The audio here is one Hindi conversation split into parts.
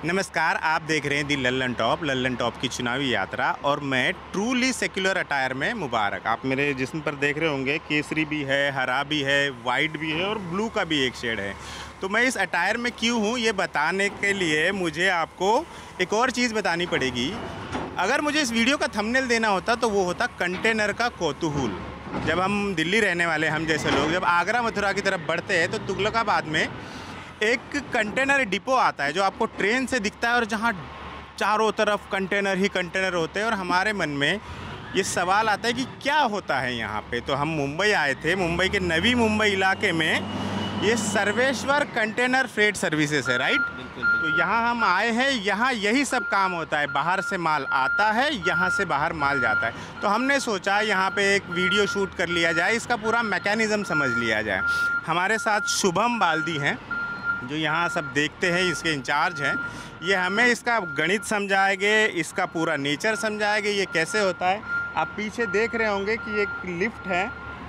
नमस्कार, आप देख रहे हैं दी लल्लनटॉप की चुनावी यात्रा और मैं ट्रूली सेक्युलर अटायर में मुबारक। आप मेरे जिस्म पर देख रहे होंगे केसरी भी है, हरा भी है, वाइट भी है और ब्लू का भी एक शेड है। तो मैं इस अटायर में क्यों हूँ ये बताने के लिए मुझे आपको एक और चीज़ बतानी पड़ेगी। अगर मुझे इस वीडियो का थंबनेल देना होता तो वो होता कंटेनर का कौतूहल। जब हम दिल्ली रहने वाले हम जैसे लोग जब आगरा मथुरा की तरफ बढ़ते हैं तो तुगलकाबाद में एक कंटेनर डिपो आता है जो आपको ट्रेन से दिखता है और जहाँ चारों तरफ कंटेनर ही कंटेनर होते हैं। और हमारे मन में ये सवाल आता है कि क्या होता है यहाँ पे। तो हम मुंबई आए थे। मुंबई के नवी मुंबई इलाके में ये सर्वेश्वर कंटेनर फ्रेट सर्विसेज है, राइट? बिल्कुल। तो यहाँ हम आए हैं, यहाँ यही सब काम होता है। बाहर से माल आता है, यहाँ से बाहर माल जाता है। तो हमने सोचा यहाँ पे एक वीडियो शूट कर लिया जाए, इसका पूरा मैकेनिज़्म समझ लिया जाए। हमारे साथ शुभम बाल्दी हैं जो यहाँ सब देखते हैं, इसके इंचार्ज हैं। ये हमें इसका गणित समझाएंगे, इसका पूरा नेचर समझाएंगे, ये कैसे होता है। आप पीछे देख रहे होंगे कि एक लिफ्ट है,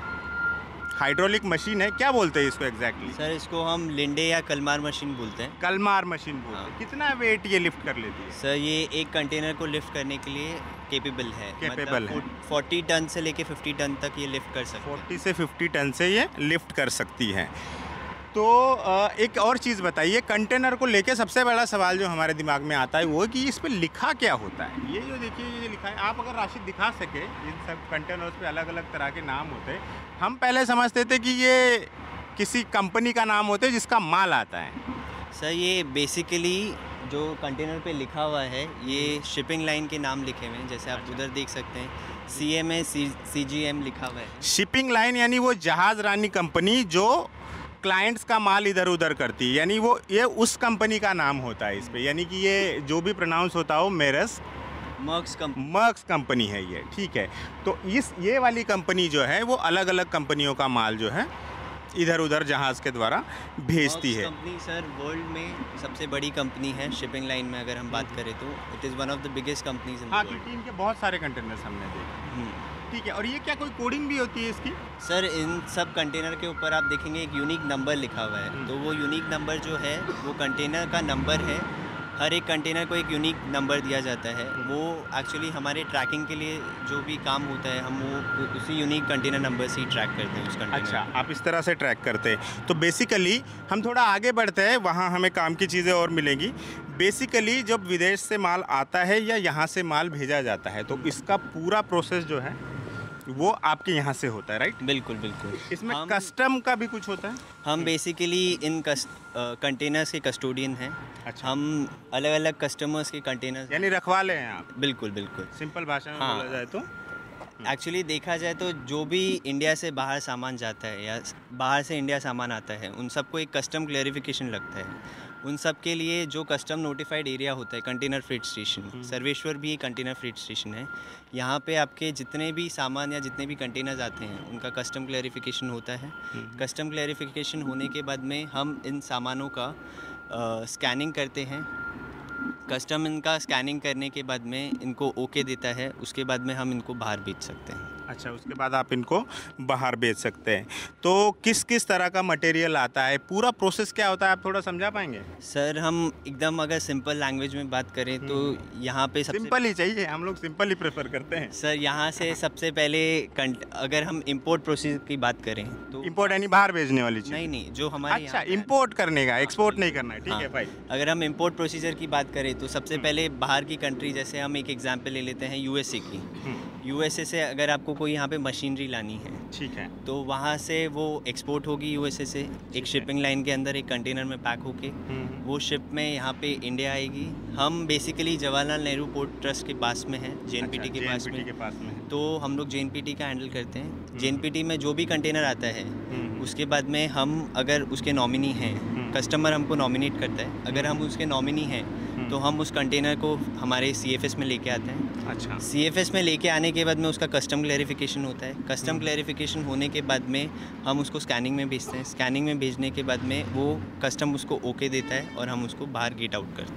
हाइड्रोलिक मशीन है। क्या बोलते हैं इसको एग्जैक्टली? सर इसको हम लिंडे या कलमार मशीन बोलते हैं। कलमार मशीन बोलते हैं। कितना वेट ये लिफ्ट कर लेती है? सर ये एक कंटेनर को लिफ्ट करने के लिए केपेबल है। केपेबल है। 40 टन से लेके 50 टन तक ये लिफ्ट कर सकती है। 40 से 50 टन से ये लिफ्ट कर सकती है। तो एक और चीज़ बताइए, कंटेनर को लेके सबसे बड़ा सवाल जो हमारे दिमाग में आता है वो है कि इस पे लिखा क्या होता है। ये जो देखिए ये लिखा है, आप अगर राशिद दिखा सके, इन सब कंटेनर्स पे अलग अलग तरह के नाम होते हैं। हम पहले समझते थे कि ये किसी कंपनी का नाम होता है जिसका माल आता है। सर ये बेसिकली जो कंटेनर पे लिखा हुआ है ये शिपिंग लाइन के नाम लिखे हुए हैं। जैसे आप उधर देख सकते हैं CMA CGM लिखा हुआ है। शिपिंग लाइन यानी वो जहाज़ रानी कंपनी जो क्लाइंट्स का माल इधर उधर करती है, यानी वो ये उस कंपनी का नाम होता है इस पे। यानी कि ये जो भी प्रोनाउंस होता हो मर्क्स कंपनी है ये, ठीक है। तो ये वाली कंपनी जो है वो अलग अलग कंपनियों का माल जो है इधर उधर जहाज़ के द्वारा भेजती है। कंपनी सर वर्ल्ड में सबसे बड़ी कंपनी है शिपिंग लाइन में। अगर हम बात करें तो it is one of the biggest companies in the world. क्योंकि इनके बहुत सारे कंटेनर्स हमने देखे, ठीक है। और ये क्या कोई कोडिंग भी होती है इसकी? सर इन सब कंटेनर के ऊपर आप देखेंगे एक यूनिक नंबर लिखा हुआ है। तो वो यूनिक नंबर जो है वो कंटेनर का नंबर है। हर एक कंटेनर को एक यूनिक नंबर दिया जाता है। वो एक्चुअली हमारे ट्रैकिंग के लिए जो भी काम होता है हम वो उसी यूनिक कंटेनर नंबर से ही ट्रैक करते हैं उस कंटेनर। अच्छा, आप इस तरह से ट्रैक करते हैं। तो बेसिकली हम थोड़ा आगे बढ़ते हैं, वहाँ हमें काम की चीज़ें और मिलेंगी। बेसिकली जब विदेश से माल आता है या यहाँ से माल भेजा जाता है तो इसका पूरा प्रोसेस जो है वो आपके यहाँ से होता है, राइट? बिल्कुल बिल्कुल। इसमें कस्टम का भी कुछ होता है? हम बेसिकली इन कंटेनर्स के कस्टोडियन हैं। अच्छा। हम अलग अलग कस्टमर्स के कंटेनर्स यानी रखवाले हैं आप? बिल्कुल बिल्कुल। सिंपल भाषा में बोला जाए तो एक्चुअली देखा जाए तो जो भी इंडिया से बाहर सामान जाता है या बाहर से इंडिया सामान आता है उन सबको एक कस्टम क्लेरिफिकेशन लगता है। उन सब के लिए जो कस्टम नोटिफाइड एरिया होता है कंटेनर फ्रेट स्टेशन, सर्वेश्वर भी कंटेनर फ्रेट स्टेशन है। यहाँ पे आपके जितने भी सामान या जितने भी कंटेनर्स आते हैं उनका कस्टम क्लेरिफिकेशन होता है। कस्टम क्लेरिफिकेशन होने के बाद में हम इन सामानों का स्कैनिंग करते हैं। कस्टम इनका स्कैनिंग करने के बाद में इनको ओके देता है। उसके बाद में हम इनको बाहर बेच सकते हैं। अच्छा, उसके बाद आप इनको बाहर बेच सकते हैं। तो किस किस तरह का मटेरियल आता है, पूरा प्रोसेस क्या होता है, आप थोड़ा समझा पाएंगे? सर हम एकदम अगर सिंपल लैंग्वेज में बात करें तो यहाँ पे सिंपल ही चाहिए, हम लोग सिंपल ही प्रेफर करते हैं। सर यहाँ से सबसे पहले अगर हम इंपोर्ट प्रोसेस की बात करें तो इंपोर्ट यानी बाहर भेजने वाली चीज़? नहीं, जो हमारे अच्छा, इंपोर्ट करने का, एक्सपोर्ट नहीं करना है, ठीक है भाई। अगर हम इंपोर्ट प्रोसीजर की बात करें तो सबसे पहले बाहर की कंट्री, जैसे हम एक एग्जांपल ले लेते हैं USA की। USA से अगर आपको कोई यहाँ पे मशीनरी लानी है, ठीक है, तो वहाँ से वो एक्सपोर्ट होगी USA से एक शिपिंग लाइन के अंदर एक कंटेनर में पैक होके वो शिप में यहाँ पे इंडिया आएगी। हम basically Jawaharlal Nehru port trust के पास में है, JNPT के पास में, तो हम लोग JNPT का हैंडल करते हैं। JNPT में जो भी कंटेनर आता है उसके बाद में हम अगर उसके नॉमिनी हैं, कस्टमर हमको नॉमिनेट करता है, अगर हम उसके नॉमिनी हैं तो हम उस कंटेनर को हमारे CFS में लेके आते हैं। अच्छा। CFS में लेके आने के बाद में उसका कस्टम क्लेरिफिकेशन होता है। कस्टम क्लेरिफिकेशन होने के बाद में हम उसको स्कैनिंग में भेजते हैं। स्कैनिंग में भेजने के बाद में वो कस्टम उसको ओके देता है और हम उसको बाहर गेट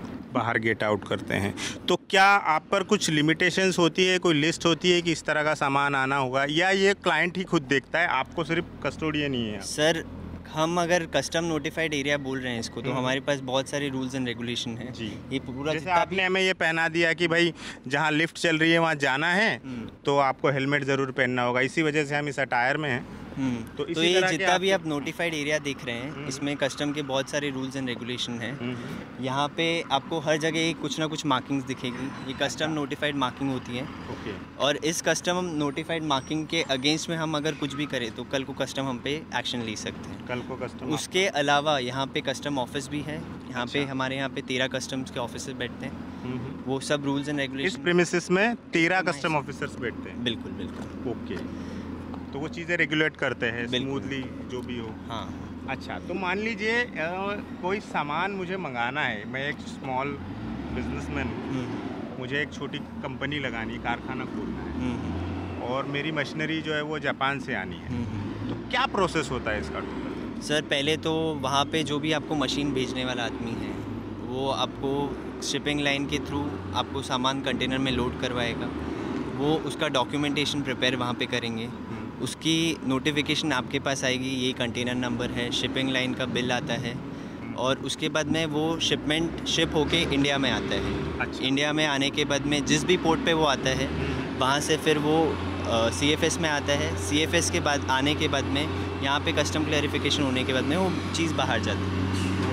आउट करते हैं। तो क्या आप पर कुछ लिमिटेशंस होती है, कोई लिस्ट होती है कि इस तरह का सामान आना होगा, या ये क्लाइंट ही खुद देखता है, आपको सिर्फ कस्टोडियन ही है? सर हम अगर कस्टम नोटिफाइड एरिया बोल रहे हैं इसको, तो हमारे पास बहुत सारे रूल्स एंड रेगुलेशन हैं जी। ये पूरा जैसे आपने हमें ये पहना दिया कि भाई जहाँ लिफ्ट चल रही है वहाँ जाना है तो आपको हेलमेट ज़रूर पहनना होगा, इसी वजह से हम इस अटायर में हैं। तो ये जितना भी आप नोटिफाइड एरिया देख रहे हैं, इसमें कस्टम के बहुत सारे रूल्स एंड रेगुलेशन हैं। यहाँ पे आपको हर जगह कुछ ना कुछ मार्किंग्स दिखेगी, ये कस्टम नोटिफाइड मार्किंग होती है। और इस कस्टम नोटिफाइड मार्किंग के अगेंस्ट में हम अगर कुछ भी करें तो कल को कस्टम हम पे एक्शन ले सकते हैं। कल को कस्टम। उसके अलावा यहाँ पे कस्टम ऑफिस भी है। यहाँ पे हमारे यहाँ पे 13 कस्टम्स के ऑफिसर बैठते हैं। वो सब रूल्स एंड रेगुलेशन, इस प्रीमिसेस में 13 कस्टम ऑफिसर्स बैठते हैं। बिल्कुल बिल्कुल। ओके, तो वो चीज़ें रेगुलेट करते हैं स्मूथली जो भी हो। हाँ। अच्छा, तो मान लीजिए कोई सामान मुझे मंगाना है, मैं एक स्मॉल बिजनेसमैन हूँ, मुझे एक छोटी कंपनी लगानी, कारखाना खोलना है और मेरी मशीनरी जो है वो जापान से आनी है, तो क्या प्रोसेस होता है इसका? सर पहले तो वहाँ पे जो भी आपको मशीन भेजने वाला आदमी है वो आपको शिपिंग लाइन के थ्रू आपको सामान कंटेनर में लोड करवाएगा। वो उसका डॉक्यूमेंटेशन प्रिपेयर वहाँ पे करेंगे, उसकी नोटिफिकेशन आपके पास आएगी, ये कंटेनर नंबर है, शिपिंग लाइन का बिल आता है और उसके बाद में वो शिपमेंट शिप होके इंडिया में आता है। अच्छा। इंडिया में आने के बाद में जिस भी पोर्ट पे वो आता है वहाँ से फिर वो CFS में आता है। CFS के बाद आने के बाद में यहाँ पे कस्टम क्लैरिफिकेशन होने के बाद में वो चीज़ बाहर जाती है।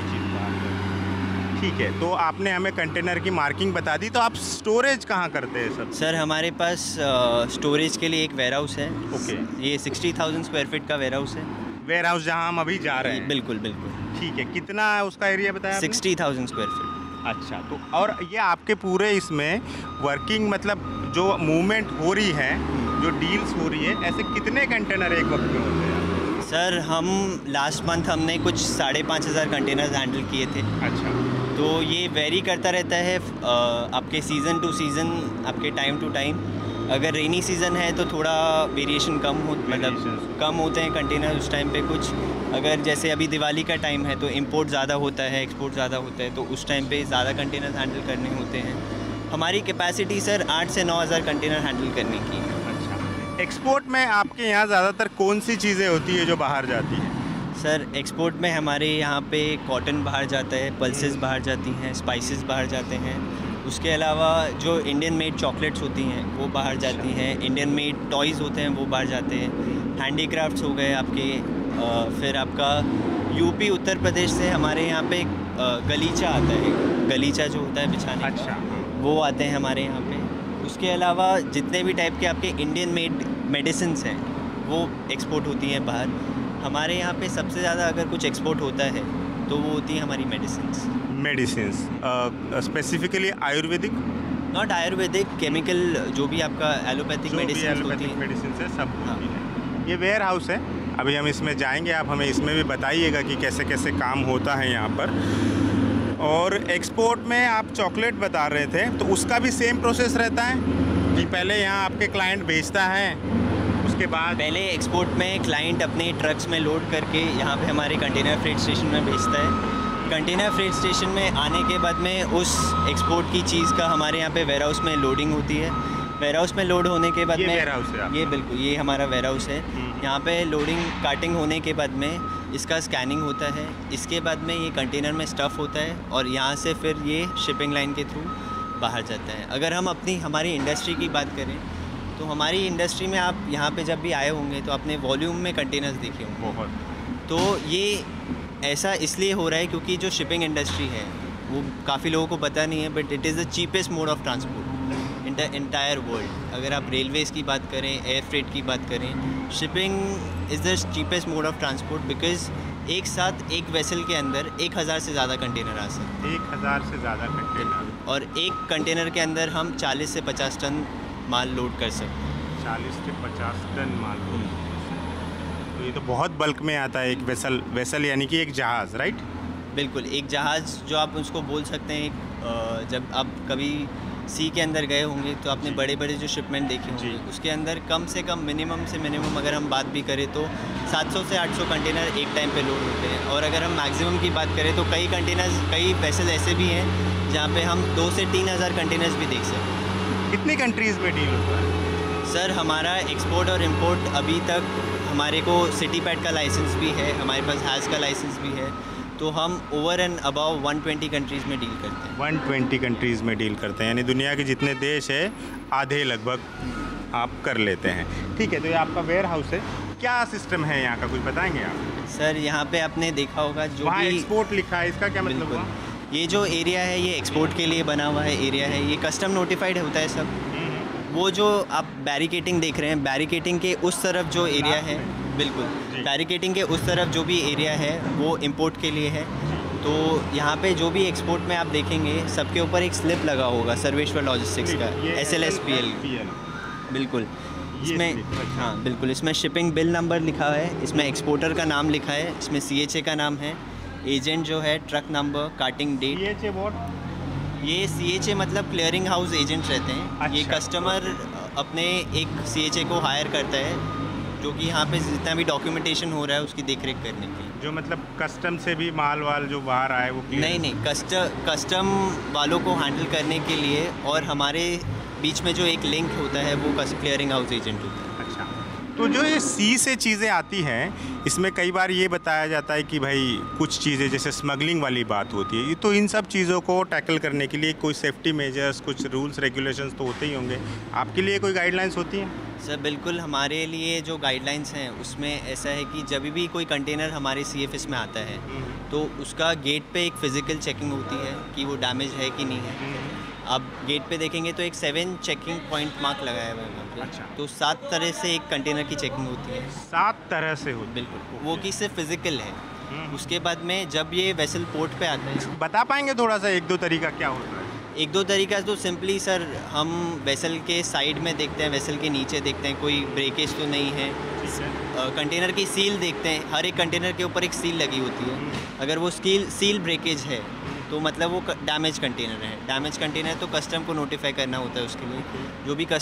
ठीक है, तो आपने हमें कंटेनर की मार्किंग बता दी, तो आप स्टोरेज कहाँ करते हैं सब? सर हमारे पास स्टोरेज के लिए एक वेयर हाउस है। ओके। ये 60,000 स्क्वायर फीट का वेयर हाउस है। वेयर हाउस जहाँ हम अभी जा रहे हैं? बिल्कुल बिल्कुल। ठीक है, कितना उसका एरिया बताया? 60,000 स्क्वायर फीट। अच्छा, तो और ये आपके पूरे इसमें वर्किंग मतलब जो मूवमेंट हो रही है, जो डील्स हो रही है, ऐसे कितने कंटेनर एक वक्त में होते हैं? सर हम लास्ट मंथ हमने कुछ 5,500 कंटेनर्स हैंडल किए थे। अच्छा। तो ये वेरी करता रहता है आपके सीज़न टू सीज़न, आपके टाइम टू टाइम। अगर रेनी सीज़न है तो थोड़ा वेरिएशन मतलब कम होते हैं कंटेनर उस टाइम पे कुछ। अगर जैसे अभी दिवाली का टाइम है तो इंपोर्ट ज़्यादा होता है, एक्सपोर्ट ज़्यादा होता है, तो उस टाइम पे ज़्यादा कंटेनर हैंडल करने होते हैं। हमारी कैपेसिटी सर 8 से 9,000 कंटेनर हैंडल करने की है। अच्छा, एक्सपोर्ट में आपके यहाँ ज़्यादातर कौन सी चीज़ें होती है जो बाहर जाती हैं? सर एक्सपोर्ट में हमारे यहाँ पे कॉटन बाहर जाता है, पल्सेस बाहर जाती हैं, स्पाइसेस बाहर जाते हैं। उसके अलावा जो इंडियन मेड चॉकलेट्स होती हैं वो बाहर जाती हैं, इंडियन मेड टॉयज़ होते हैं वो बाहर जाते हैं, हैंडीक्राफ्ट्स हो गए आपके। फिर आपका यूपी उत्तर प्रदेश से हमारे यहाँ पे गलीचा आता है, गलीचा जो होता है बिछाने। अच्छा। वो आते हैं हमारे यहाँ पे। उसके अलावा जितने भी टाइप के आपके इंडियन मेड मेडिसिन्स हैं वो एक्सपोर्ट होती हैं बाहर। हमारे यहाँ पे सबसे ज़्यादा अगर कुछ एक्सपोर्ट होता है तो वो होती है हमारी medicines. Specifically Ayurvedic? Not Ayurvedic, chemical जो भी आपका एलोपैथिक मेडिसिन होती है, मेडिसिन है सब होती है। ये वेयर हाउस है, अभी हम इसमें जाएंगे, आप हमें इसमें भी बताइएगा कि कैसे कैसे काम होता है यहाँ पर। और एक्सपोर्ट में आप चॉकलेट बता रहे थे, तो उसका भी सेम प्रोसेस रहता है कि पहले यहाँ आपके क्लाइंट भेजता है, उसके बाद पहले एक्सपोर्ट में क्लाइंट अपने ट्रक्स में लोड करके यहाँ पे हमारे कंटेनर फ्रेट स्टेशन में भेजता है। कंटेनर फ्रेट स्टेशन में आने के बाद में उस एक्सपोर्ट की चीज़ का हमारे यहाँ पे वेयर हाउस में लोडिंग होती है। वेयर हाउस में लोड होने के बाद में ये बिल्कुल ये हमारा वेयर हाउस है। यहाँ पे लोडिंग कार्टिंग होने के बाद में इसका स्कैनिंग होता है। इसके बाद में ये कंटेनर में स्टफ़ होता है और यहाँ से फिर ये शिपिंग लाइन के थ्रू बाहर जाता है। अगर हम हमारी इंडस्ट्री की बात करें तो हमारी इंडस्ट्री में आप यहाँ पे जब भी आए होंगे तो आपने वॉल्यूम में कंटेनर्स देखे होंगे बहुत। तो ये ऐसा इसलिए हो रहा है क्योंकि जो शिपिंग इंडस्ट्री है वो काफ़ी लोगों को पता नहीं है, but it is the cheapest mode of transport in the entire world. अगर आप रेलवेज़ की बात करें, एयर फ्रेट की बात करें, shipping is the cheapest mode of transport because एक साथ एक वेसल के अंदर 1,000 से ज़्यादा कंटेनर आ सकते हैं। 1,000 से ज़्यादा कंटेनर, और एक कंटेनर के अंदर हम 40 से 50 टन माल लोड कर सकते हैं। 40 से 50 टन माल लोड, तो ये तो बहुत बल्क में आता है। एक वेसल यानी कि एक जहाज़, राइट? बिल्कुल, एक जहाज़ जो आप उसको बोल सकते हैं। जब आप कभी सी के अंदर गए होंगे तो आपने बड़े बड़े जो शिपमेंट देखे होंगे, उसके अंदर कम से कम मिनिमम से मिनिमम अगर हम बात भी करें तो 700 से 800 कंटेनर एक टाइम पे लोड होते हैं। और अगर हम मैक्सिमम की बात करें तो कई वेसल ऐसे भी हैं जहाँ पे हम 2 से 3,000 कंटेनर्स भी देख सकते हैं। कितनी कंट्रीज़ में डील होता है? सर हमारा एक्सपोर्ट और इंपोर्ट अभी तक हमारे को सिटी पैड का लाइसेंस भी है, हमारे पास हैज़ का लाइसेंस भी है, तो हम ओवर एंड अबाव 120 कंट्रीज़ में डील करते हैं। 120 कंट्रीज़ में डील करते हैं, यानी दुनिया के जितने देश है आधे लगभग आप कर लेते हैं। ठीक है, तो ये आपका वेयर हाउस है, क्या सिस्टम है यहाँ का, कुछ बताएंगे आप? सर यहाँ पे आपने देखा होगा जो वहाँ भी एक्सपोर्ट लिखा है, इसका क्या मतलब हुआ? ये जो एरिया है ये एक्सपोर्ट के लिए बना हुआ है एरिया है, ये कस्टम नोटिफाइड होता है सब। वो जो आप बैरिकेटिंग देख रहे हैं, बैरिकेटिंग के उस तरफ जो एरिया है, बिल्कुल बैरिकेटिंग के उस तरफ जो भी एरिया है वो इंपोर्ट के लिए है। तो यहाँ पे जो भी एक्सपोर्ट में आप देखेंगे सबके ऊपर एक स्लिप लगा होगा सर्वेश्वर लॉजिस्टिक्स का, SLSPL, बिल्कुल। इसमें हाँ बिल्कुल, इसमें शिपिंग बिल नंबर लिखा है, इसमें एक्सपोर्टर का नाम लिखा है, इसमें CHA का नाम है, एजेंट जो है, truck number, carting date. CHA what? ये CHA मतलब क्लियरिंग हाउस एजेंट रहते हैं। अच्छा। ये कस्टमर अपने एक CHA को हायर करता है जो कि यहाँ पे जितना भी डॉक्यूमेंटेशन हो रहा है उसकी देखरेख करने के लिए। जो मतलब कस्टम से भी माल वाल जो बाहर आए वो नहीं, कस्टम वालों को हैंडल करने के लिए, और हमारे बीच में जो एक लिंक होता है वो क्लियरिंग हाउस एजेंट होता है। अच्छा, तो जो ये सी से चीज़ें आती हैं, इसमें कई बार ये बताया जाता है कि भाई कुछ चीज़ें जैसे स्मगलिंग वाली बात होती है, तो इन सब चीज़ों को टैकल करने के लिए कोई सेफ्टी मेजर्स, कुछ रूल्स रेगुलेशंस तो होते ही होंगे, आपके लिए कोई गाइडलाइंस होती हैं? सर बिल्कुल, हमारे लिए जो गाइडलाइंस हैं उसमें ऐसा है कि जब भी कोई कंटेनर हमारे CFS में आता है तो उसका गेट पे एक फ़िज़िकल चेकिंग होती है कि वो डैमेज है कि नहीं है। आप गेट पे देखेंगे तो एक 7 चेकिंग पॉइंट मार्क लगाया हुआ है वहाँ पे। अच्छा। तो 7 तरह से एक कंटेनर की चेकिंग होती है। 7 तरह से होती है? बिल्कुल, वो कि सिर्फ फिज़िकल है। उसके बाद में जब ये वेसल पोर्ट पे आता है, बता पाएंगे थोड़ा सा 1-2 तरीका क्या होता है? 1-2 तरीका तो सिंपली सर, हम वेसल के साइड में देखते हैं, वेसल के नीचे देखते हैं कोई ब्रेकेज तो नहीं है। कंटेनर की सील देखते हैं, हर एक कंटेनर के ऊपर एक सील लगी होती है। अगर वो सील ब्रेकेज है तो मतलब वो डैमेज कंटेनर है। डैमेज कंटेनर तो कस्टम को नोटिफाई करना होता है उसके लिए। जो भी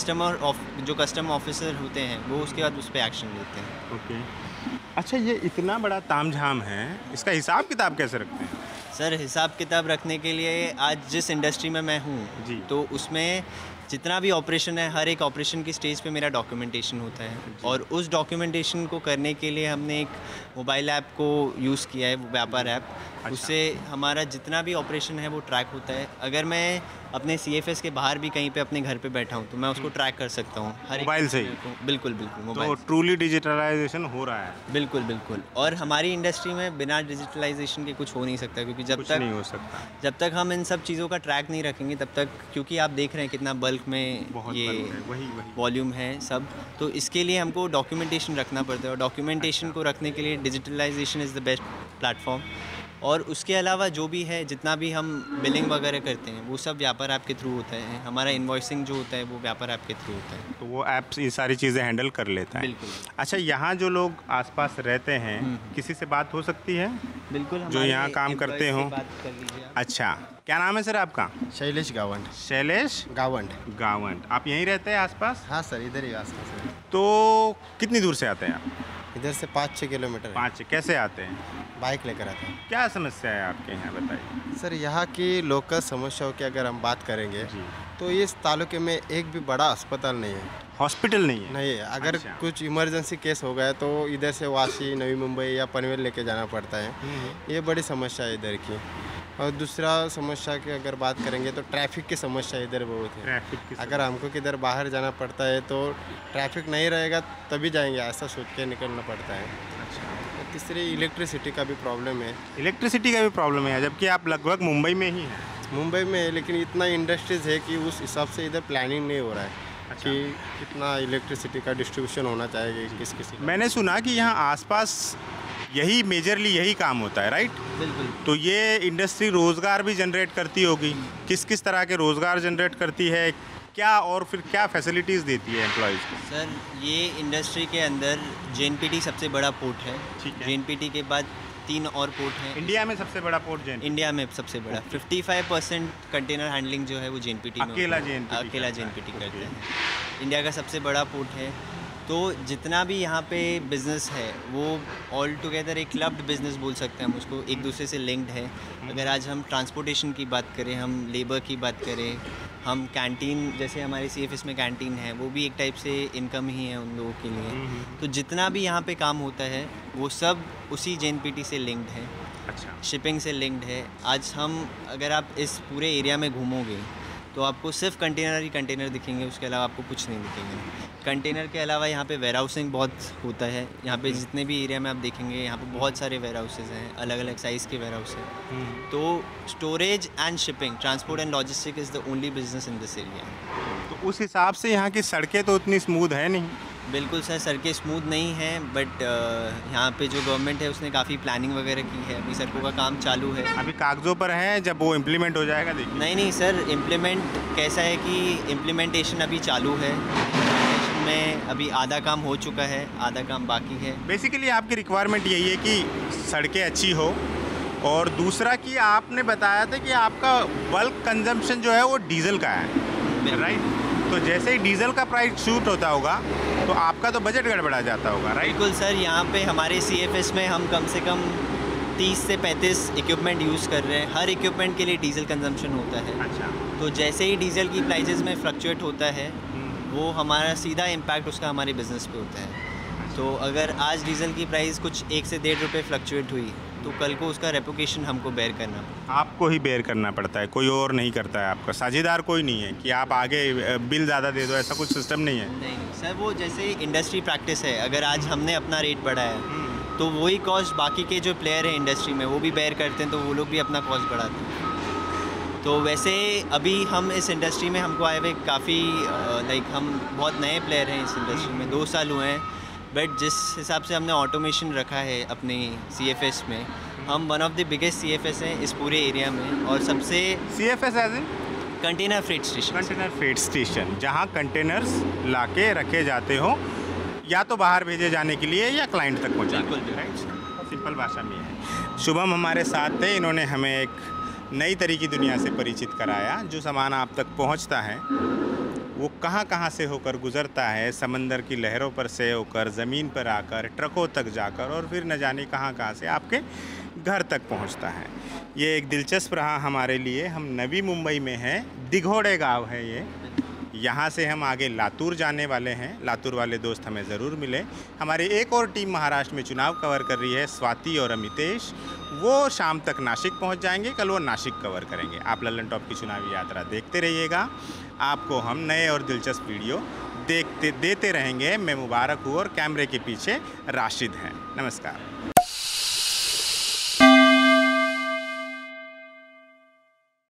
कस्टम ऑफिसर होते हैं वो उसके बाद उस पर एक्शन लेते हैं। ओके। अच्छा, ये इतना बड़ा तामझाम है, इसका हिसाब किताब कैसे रखते हैं? सर हिसाब किताब रखने के लिए आज जिस इंडस्ट्री में मैं हूँ जी, तो उसमें जितना भी ऑपरेशन है, हर एक ऑपरेशन की स्टेज पे मेरा डॉक्यूमेंटेशन होता है, और उस डॉक्यूमेंटेशन को करने के लिए हमने एक मोबाइल ऐप को यूज़ किया है, वो व्यापार ऐप। अच्छा। उससे हमारा जितना भी ऑपरेशन है वो ट्रैक होता है। अगर मैं अपने CFS के बाहर भी कहीं पे अपने घर पे बैठा हूँ तो मैं उसको ट्रैक कर सकता हूँ हर मोबाइल से ही? बिल्कुल बिल्कुल, मोबाइल। तो ट्रूली डिजिटलाइजेशन हो रहा है? बिल्कुल बिल्कुल, और हमारी इंडस्ट्री में बिना डिजिटलाइजेशन के कुछ हो नहीं सकता, क्योंकि जब तक नहीं हो सकता, जब तक हम इन सब चीज़ों का ट्रैक नहीं रखेंगे तब तक, क्योंकि आप देख रहे हैं कितना बल्क में ये वही वॉल्यूम है सब, तो इसके लिए हमको डॉक्यूमेंटेशन रखना पड़ता है, और डॉक्यूमेंटेशन को रखने के लिए digitalization is the best platform. और उसके अलावा जो भी है, जितना भी हम बिलिंग वगैरह करते हैं वो सब व्यापार ऐप के थ्रू होता है। हमारा इन्वॉइसिंग जो होता है वो व्यापार ऐप के थ्रू होता है, तो वो ऐप ये सारी चीज़ें हैंडल कर लेता है। बिल्कुल। अच्छा, यहाँ जो लोग आसपास रहते हैं किसी से बात हो सकती है? बिल्कुल, जो यहाँ काम करते हो? बात कर लीजिए आप। अच्छा, क्या नाम है सर आपका? शैलेश गावंड। शैलेश गावंड। आप यहीं रहते हैं आसपास? हाँ सर, इधर ही आसपास है। तो कितनी दूर से आते हैं आप? इधर से 5-6 किलोमीटर। 5? कैसे आते हैं? बाइक लेकर आते हैं। क्या समस्या है आपके यहाँ, बताइए। सर यहाँ की लोकल समस्याओं की अगर हम बात करेंगे तो इस तालुके में एक भी बड़ा अस्पताल नहीं है। हॉस्पिटल नहीं है? नहीं है। अगर अच्छा। कुछ इमरजेंसी केस हो गया तो इधर से वाशी, नवी मुंबई या पनवेल लेके जाना पड़ता है। ये बड़ी समस्या है इधर की। और दूसरा समस्या की अगर बात करेंगे तो ट्रैफिक की समस्या इधर बहुत है। ट्रैफिक की अगर हमको किधर बाहर जाना पड़ता है तो ट्रैफिक नहीं रहेगा तभी जाएंगे, ऐसा सोच के निकलना पड़ता है। अच्छा। तीसरी इलेक्ट्रिसिटी का भी प्रॉब्लम है। इलेक्ट्रिसिटी का भी प्रॉब्लम है, जबकि आप लगभग मुंबई में ही हैं। मुंबई में है, लेकिन इतना इंडस्ट्रीज़ है कि उस हिसाब से इधर प्लानिंग नहीं हो रहा है। अच्छा। कि कितना इलेक्ट्रिसिटी का डिस्ट्रीब्यूशन होना चाहिए किस मैंने सुना कि यहाँ आसपास यही मेजरली यही काम होता है, राइट? बिल्कुल। तो ये इंडस्ट्री रोज़गार भी जनरेट करती होगी, किस तरह के रोज़गार जनरेट करती है क्या, और फिर क्या फैसिलिटीज़ देती है एम्प्लॉयज़ को? सर ये इंडस्ट्री के अंदर JNPT सबसे बड़ा पोर्ट है। ठीक है। JNPT के बाद 3 और पोर्ट हैं। इंडिया में सबसे बड़ा पोर्ट JNPT? इंडिया में सबसे बड़ा 55% कंटेनर हैंडलिंग जो है वो JNPT में अकेला होता है। JNPT अकेला करता है। JNPT करते हैं। इंडिया का सबसे बड़ा पोर्ट है। तो जितना भी यहाँ पे बिज़नेस है वो ऑल टुगेदर एक क्लब्ड बिज़नेस बोल सकते हैं हम उसको, एक दूसरे से लिंक्ड है। अगर आज हम ट्रांसपोर्टेशन की बात करें, हम लेबर की बात करें, हम कैंटीन, जैसे हमारे CFS में कैंटीन है, वो भी एक टाइप से इनकम ही है उन लोगों के लिए। तो जितना भी यहाँ पे काम होता है वो सब उसी JNPT से लिंक्ड है। अच्छा। शिपिंग से लिंक्ड है। आज हम, अगर आप इस पूरे एरिया में घूमोगे तो आपको सिर्फ कंटेनर ही कंटेनर दिखेंगे, उसके अलावा आपको कुछ नहीं दिखेंगे। कंटेनर के अलावा यहाँ पे वेयर हाउसिंग बहुत होता है। यहाँ पे जितने भी एरिया में आप देखेंगे, यहाँ पे बहुत सारे वेयर हाउसेज हैं, अलग अलग साइज़ के वेयर हाउस हैं। तो storage and shipping, transport and logistic is the only business in this area. तो उस हिसाब से यहाँ की सड़कें तो उतनी स्मूथ है नहीं। बिल्कुल सर, सड़कें स्मूथ नहीं हैं, बट यहाँ पे जो गवर्नमेंट है उसने काफ़ी प्लानिंग वगैरह की है। अभी सड़कों का काम चालू है, अभी कागज़ों पर है, जब वो इम्प्लीमेंट हो जाएगा देखिए। नहीं सर, इम्प्लीमेंट कैसा है कि इम्प्लीमेंटेशन अभी चालू है। इम्प्लीमेंटेशन में अभी आधा काम हो चुका है, आधा काम बाकी है। बेसिकली आपकी रिक्वायरमेंट यही है कि सड़कें अच्छी हो, और दूसरा कि आपने बताया था कि आपका बल्क कंजम्पशन जो है वो डीजल का है, राइट? तो जैसे ही डीजल का प्राइस शूट होता होगा तो आपका तो बजट गड़बड़ा जाता होगा, राइट? बिल्कुल सर, यहाँ पे हमारे CFS में हम कम से कम 30 से 35 इक्विपमेंट यूज़ कर रहे हैं। हर इक्विपमेंट के लिए डीजल कंजम्पशन होता है। अच्छा। तो जैसे ही डीजल की प्राइसेस में फ्लक्चुएट होता है, वो हमारा सीधा इम्पैक्ट उसका हमारे बिज़नेस पे होता है। तो अगर आज डीजल की प्राइस कुछ 1 से 1.5 रुपये फ्लक्चुएट हुई तो कल को उसका रेपुटेशन हमको बेयर करना पड़ता है। आपको ही बेयर करना पड़ता है, कोई और नहीं करता है। आपका साझेदार कोई नहीं है कि आप आगे बिल ज़्यादा दे दो, ऐसा कुछ सिस्टम नहीं है। नहीं सर, वो जैसे इंडस्ट्री प्रैक्टिस है। अगर आज हमने अपना रेट बढ़ाया तो वही कॉस्ट बाकी के जो प्लेयर हैं इंडस्ट्री में वो भी बेयर करते हैं, तो वो लोग भी अपना कॉस्ट बढ़ाते हैं। तो वैसे अभी हम इस इंडस्ट्री में, हमको आए हुए काफ़ी हम बहुत नए प्लेयर हैं इस इंडस्ट्री में, 2 साल हुए हैं। बट जिस हिसाब से हमने ऑटोमेशन रखा है अपने CFS में, हम one of the biggest CFS हैं इस पूरे एरिया में। और सबसे CFS as in container freight station. Container freight station, जहाँ कंटेनर्स लाके रखे जाते हो, या तो बाहर भेजे जाने के लिए या क्लाइंट तक पहुँचाने। बिल्कुल, राइट? सिंपल भाषा में है। शुभम हमारे साथ थे, इन्होंने हमें एक नई तरह की दुनिया से परिचित कराया। जो सामान आप तक पहुँचता है वो कहाँ कहाँ से होकर गुज़रता है, समंदर की लहरों पर से होकर, ज़मीन पर आकर, ट्रकों तक जाकर, और फिर न जाने कहाँ कहाँ से आपके घर तक पहुँचता है। ये एक दिलचस्प रहा हमारे लिए। हम नवी मुंबई में हैं, दिघोड़े गांव है ये। यहाँ से हम आगे लातूर जाने वाले हैं। लातूर वाले दोस्त हमें ज़रूर मिले। हमारी एक और टीम महाराष्ट्र में चुनाव कवर कर रही है, स्वाति और अमितेश। वो शाम तक नासिक पहुँच जाएंगे, कल वो नासिक कवर करेंगे। आप लल्लनटॉप की चुनावी यात्रा देखते रहिएगा, आपको हम नए और दिलचस्प वीडियो देते रहेंगे। मैं मुबारक हूँ और कैमरे के पीछे राशिद हैं। नमस्कार।